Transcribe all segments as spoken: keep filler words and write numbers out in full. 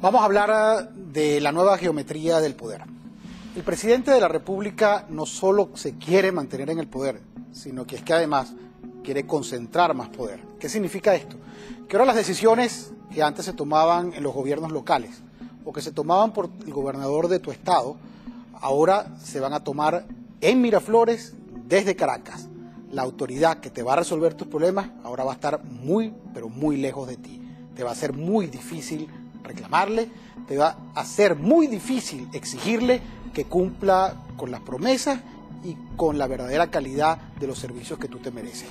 Vamos a hablar de la nueva geometría del poder. El presidente de la República no solo se quiere mantener en el poder, sino que es que además quiere concentrar más poder. ¿Qué significa esto? Que ahora las decisiones que antes se tomaban en los gobiernos locales o que se tomaban por el gobernador de tu estado, ahora se van a tomar en Miraflores desde Caracas. La autoridad que te va a resolver tus problemas ahora va a estar muy, pero muy lejos de ti. Te va a ser muy difícil reclamarle, te va a ser muy difícil exigirle que cumpla con las promesas y con la verdadera calidad de los servicios que tú te mereces.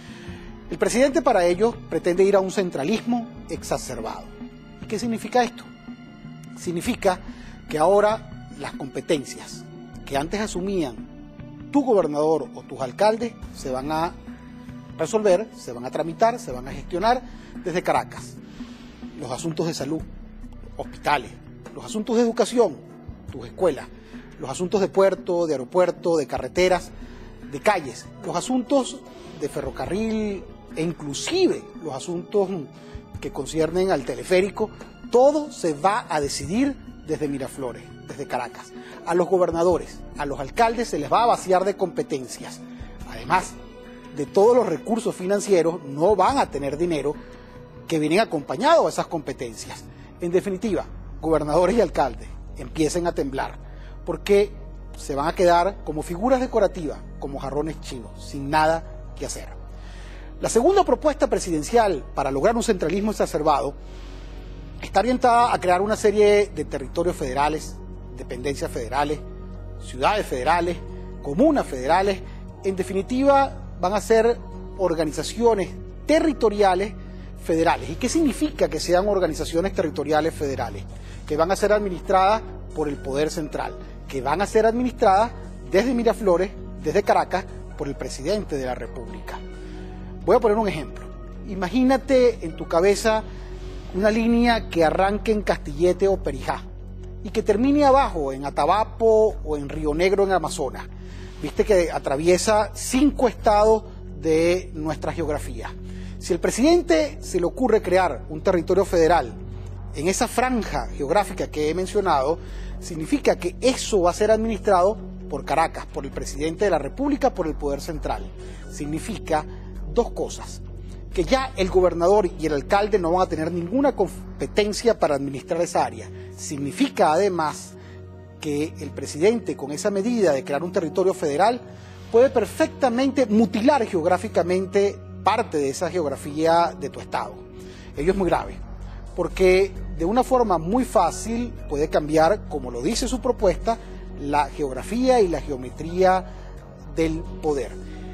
El presidente para ello pretende ir a un centralismo exacerbado. ¿Qué significa esto? Significa que ahora las competencias que antes asumían tu gobernador o tus alcaldes se van a resolver, se van a tramitar, se van a gestionar desde Caracas. Los asuntos de salud, hospitales, los asuntos de educación, tus escuelas, los asuntos de puerto, de aeropuerto, de carreteras, de calles, los asuntos de ferrocarril e inclusive los asuntos que conciernen al teleférico, todo se va a decidir desde Miraflores, desde Caracas. A los gobernadores, a los alcaldes se les va a vaciar de competencias. Además de todos los recursos financieros, no van a tener dinero que vienen acompañados a esas competencias. En definitiva, gobernadores y alcaldes empiecen a temblar, porque se van a quedar como figuras decorativas, como jarrones chinos, sin nada que hacer. La segunda propuesta presidencial para lograr un centralismo exacerbado está orientada a crear una serie de territorios federales, dependencias federales, ciudades federales, comunas federales. En definitiva, van a ser organizaciones territoriales federales. ¿Y qué significa que sean organizaciones territoriales federales? Que van a ser administradas por el poder central, que van a ser administradas desde Miraflores, desde Caracas, por el presidente de la República. Voy a poner un ejemplo. Imagínate en tu cabeza una línea que arranque en Castillete o Perijá y que termine abajo en Atabapo o en Río Negro en Amazonas. Viste que atraviesa cinco estados de nuestra geografía. Si al presidente se le ocurre crear un territorio federal en esa franja geográfica que he mencionado, significa que eso va a ser administrado por Caracas, por el presidente de la República, por el poder central. Significa dos cosas: que ya el gobernador y el alcalde no van a tener ninguna competencia para administrar esa área. Significa además que el presidente, con esa medida de crear un territorio federal, puede perfectamente mutilar geográficamente parte de esa geografía de tu estado. Ello es muy grave, porque de una forma muy fácil puede cambiar, como lo dice su propuesta, la geografía y la geometría del poder.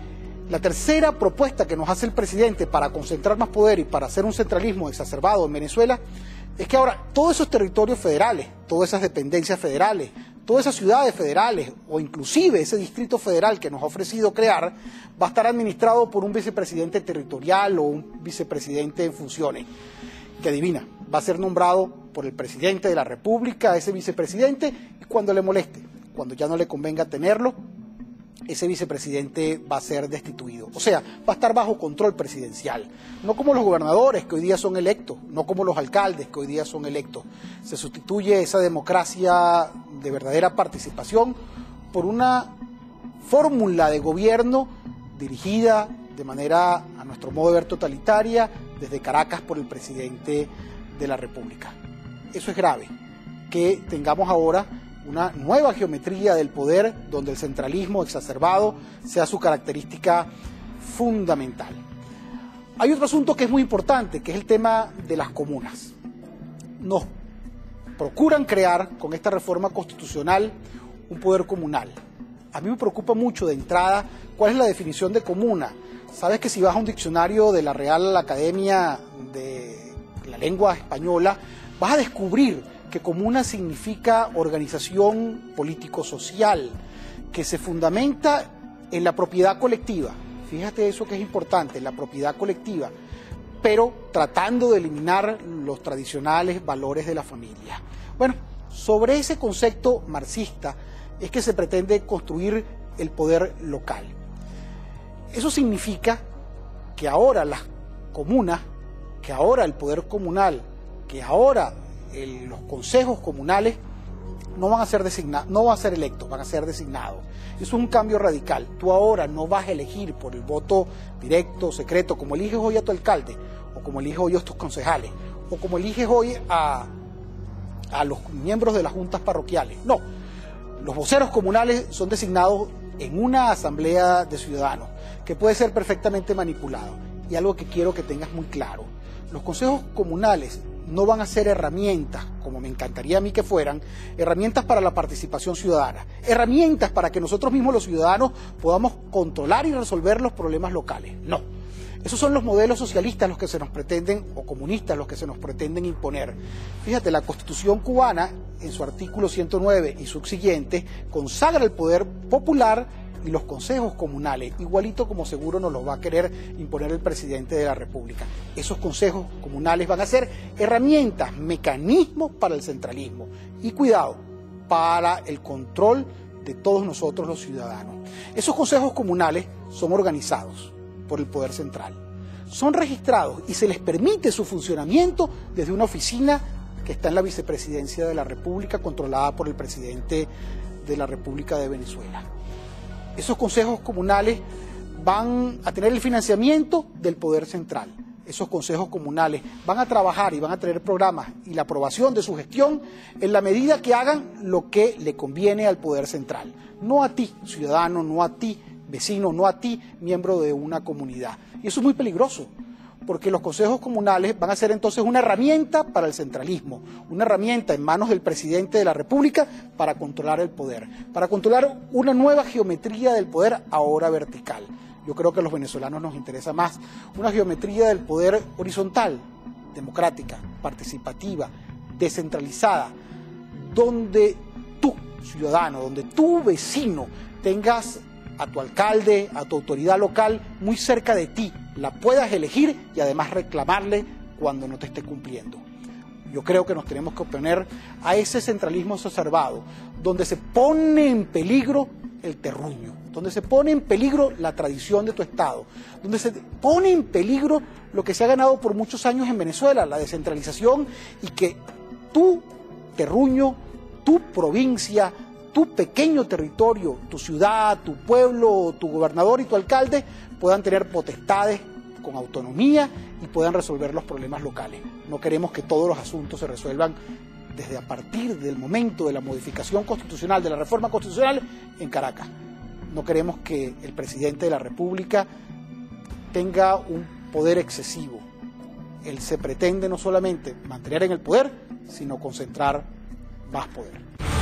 La tercera propuesta que nos hace el presidente para concentrar más poder y para hacer un centralismo exacerbado en Venezuela es que ahora todos esos territorios federales, todas esas dependencias federales, todas esas ciudades federales o inclusive ese distrito federal que nos ha ofrecido crear va a estar administrado por un vicepresidente territorial o un vicepresidente en funciones, que adivina, va a ser nombrado por el presidente de la República, ese vicepresidente, y cuando le moleste, cuando ya no le convenga tenerlo, ese vicepresidente va a ser destituido. O sea, va a estar bajo control presidencial. No como los gobernadores que hoy día son electos, no como los alcaldes que hoy día son electos. Se sustituye esa democracia de verdadera participación por una fórmula de gobierno dirigida de manera, a nuestro modo de ver, totalitaria, desde Caracas por el presidente de la República. Eso es grave, que tengamos ahora una nueva geometría del poder donde el centralismo exacerbado sea su característica fundamental. Hay otro asunto que es muy importante, que es el tema de las comunas. Nos procuran crear con esta reforma constitucional un poder comunal. A mí me preocupa mucho de entrada cuál es la definición de comuna. Sabes que si vas a un diccionario de la Real Academia de la Lengua Española, vas a descubrir que comuna significa organización político-social, que se fundamenta en la propiedad colectiva. Fíjate eso que es importante, la propiedad colectiva, pero tratando de eliminar los tradicionales valores de la familia. Bueno, sobre ese concepto marxista es que se pretende construir el poder local. Eso significa que ahora las comunas, que ahora el poder comunal, que ahora el, los consejos comunales no van a ser designados, no van a ser electos, van a ser designados. Eso es un cambio radical. Tú ahora no vas a elegir por el voto directo, secreto, como eliges hoy a tu alcalde, o como eliges hoy a tus concejales, o como eliges hoy a, a los miembros de las juntas parroquiales. No, los voceros comunales son designados en una asamblea de ciudadanos, que puede ser perfectamente manipulado. Y algo que quiero que tengas muy claro, los consejos comunales no van a ser herramientas, como me encantaría a mí que fueran, herramientas para la participación ciudadana, herramientas para que nosotros mismos los ciudadanos podamos controlar y resolver los problemas locales. No, esos son los modelos socialistas los que se nos pretenden, o comunistas los que se nos pretenden imponer. Fíjate, la Constitución cubana, en su artículo ciento nueve y subsiguientes, consagra el poder popular y los consejos comunales, igualito como seguro nos los va a querer imponer el presidente de la República. Esos consejos comunales van a ser herramientas, mecanismos para el centralismo y, cuidado, para el control de todos nosotros los ciudadanos. Esos consejos comunales son organizados por el poder central, son registrados y se les permite su funcionamiento desde una oficina que está en la vicepresidencia de la República, controlada por el presidente de la República de Venezuela. Esos consejos comunales van a tener el financiamiento del poder central. Esos consejos comunales van a trabajar y van a tener programas y la aprobación de su gestión en la medida que hagan lo que le conviene al poder central. No a ti, ciudadano, no a ti, vecino, no a ti, miembro de una comunidad. Y eso es muy peligroso, porque los consejos comunales van a ser entonces una herramienta para el centralismo, una herramienta en manos del presidente de la República para controlar el poder, para controlar una nueva geometría del poder ahora vertical. Yo creo que a los venezolanos nos interesa más una geometría del poder horizontal, democrática, participativa, descentralizada, donde tú, ciudadano, donde tú, vecino, tengas a tu alcalde, a tu autoridad local muy cerca de ti, la puedas elegir y además reclamarle cuando no te esté cumpliendo. Yo creo que nos tenemos que oponer a ese centralismo exacerbado, donde se pone en peligro el terruño, donde se pone en peligro la tradición de tu Estado, donde se pone en peligro lo que se ha ganado por muchos años en Venezuela, la descentralización, y que tu terruño, tu provincia, tu pequeño territorio, tu ciudad, tu pueblo, tu gobernador y tu alcalde puedan tener potestades con autonomía y puedan resolver los problemas locales. No queremos que todos los asuntos se resuelvan desde a partir del momento de la modificación constitucional, de la reforma constitucional en Caracas. No queremos que el presidente de la República tenga un poder excesivo. Él se pretende no solamente mantener en el poder, sino concentrar más poder.